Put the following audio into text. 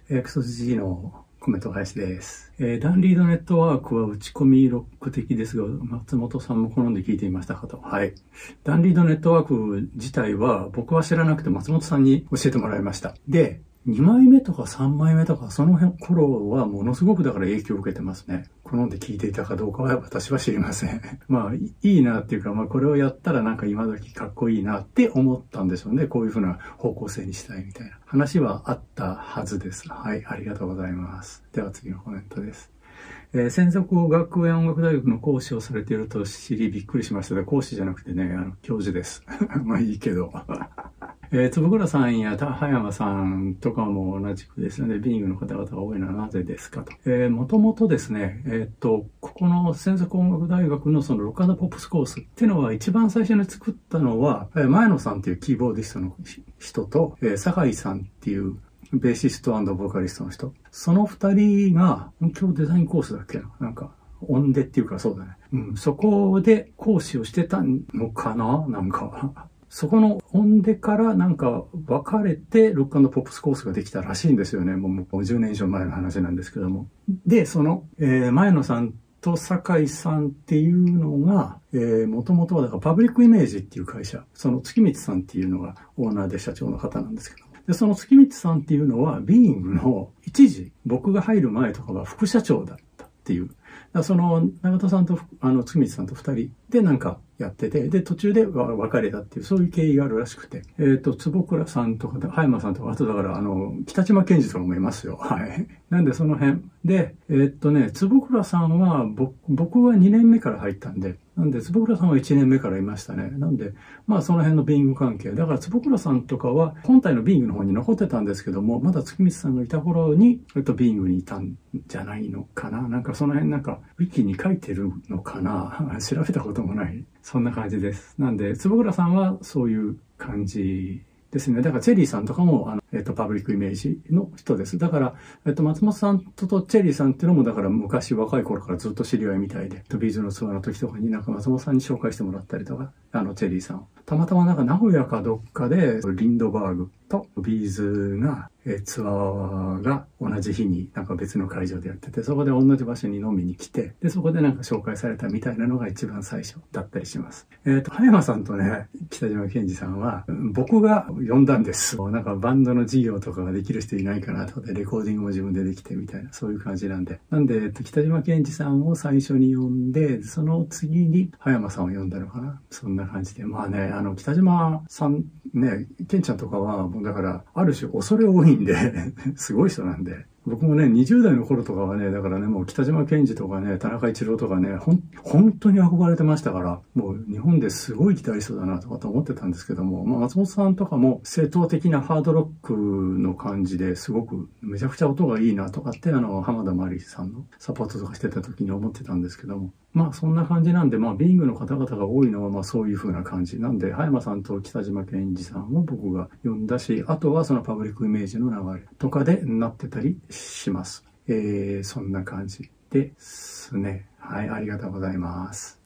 XG のコメント返しです。ダンリードネットワークは打ち込みロック的ですが、松本さんも好んで聞いていましたかと。はい。ダンリードネットワーク自体は僕は知らなくて松本さんに教えてもらいました。で、2枚目とか3枚目とかその辺頃はものすごくだから影響を受けてますね。好んで聞いていたかどうかは私は知りません。まあいいなっていうか、まあこれをやったらなんか今時かっこいいなって思ったんでしょうね。こういうふうな方向性にしたいみたいな話はあったはずです。はい、ありがとうございます。では次のコメントです。専属学園音楽大学の講師をされていると知りびっくりしましたが、講師じゃなくてね、教授です。まあいいけど。坪倉さんや葉山さんとかも同じくですね、ビーイングの方々が多いのはなぜですかと。もともとですね、ここの専属音楽大学のそのロック&ポップスコースっていうのは一番最初に作ったのは、前野さんっていうキーボーディストの人と、酒井さんっていうベーシスト&ボーカリストの人。その二人が、今日デザインコースだっけななんか、音でっていうかそうだね。うん、そこで講師をしてたのかななんか。そこの音でからなんか分かれてロック&ポップスコースができたらしいんですよね。もう50年以上前の話なんですけども。で、その、前野さんと酒井さんっていうのが、もともとはだからパブリックイメージっていう会社、その月光さんっていうのがオーナーで社長の方なんですけど。で、その月光さんっていうのは、ビーイングの一時、僕が入る前とかは副社長だったっていう。その、永田さんと、月光さんと二人でなんかやってて、で、途中で別れたっていう、そういう経緯があるらしくて。坪倉さんとか、葉山さんとか、あとだから、北島健二とかもいますよ。はい。なんで、その辺。で、坪倉さんは、僕は2年目から入ったんで、なんで、坪倉さんは1年目からいましたね。なんで、まあ、その辺のビーイング関係。だから、坪倉さんとかは、本体のビーイングの方に残ってたんですけども、まだ月光さんがいた頃に、ビーイングにいたんじゃないのかな。なんか、その辺なんか、ウィキに書いてるのかな。調べたこともない。そんな感じです。なんで、坪倉さんはそういう感じですね。だからチェリーさんとかも、パブリックイメージの人です。だから、松本さんとチェリーさんっていうのも、だから昔若い頃からずっと知り合いみたいで、ビーズのツアーの時とかになんか松本さんに紹介してもらったりとか、チェリーさん。たまたまなんか名古屋かどっかで、リンドバーグとビーズが、ツアーが同じ日になんか別の会場でやってて、そこで同じ場所に飲みに来て、で、そこでなんか紹介されたみたいなのが一番最初だったりします。葉山さんとね、北島健二さんは、僕が呼んだんです。なんかバンドの事業とかができる人いないかなとかで、レコーディングも自分でできてみたいな、そういう感じなんで。なんで、北島健二さんを最初に呼んで、その次に葉山さんを呼んだのかな。そんな感じで。まあね、北島さん、ね、健ちゃんとかは、もうだから、ある種恐れ多いんで、すごい人なんで。僕もね、20代の頃とかはね、だからね、もう北島健二とかね、田中一郎とかね、本当に憧れてましたから、もう日本ですごいギタリストだなとかと思ってたんですけども、まあ松本さんとかも正統的なハードロックの感じですごくめちゃくちゃ音がいいなとかって浜田真理さんのサポートとかしてた時に思ってたんですけども、まあそんな感じなんで、まあビーイングの方々が多いのはまあそういう風な感じなんで、葉山さんと北島健二さんを僕が呼んだし、あとはそのパブリックイメージの流れとかでなってたりします。そんな感じですね。はい、ありがとうございます。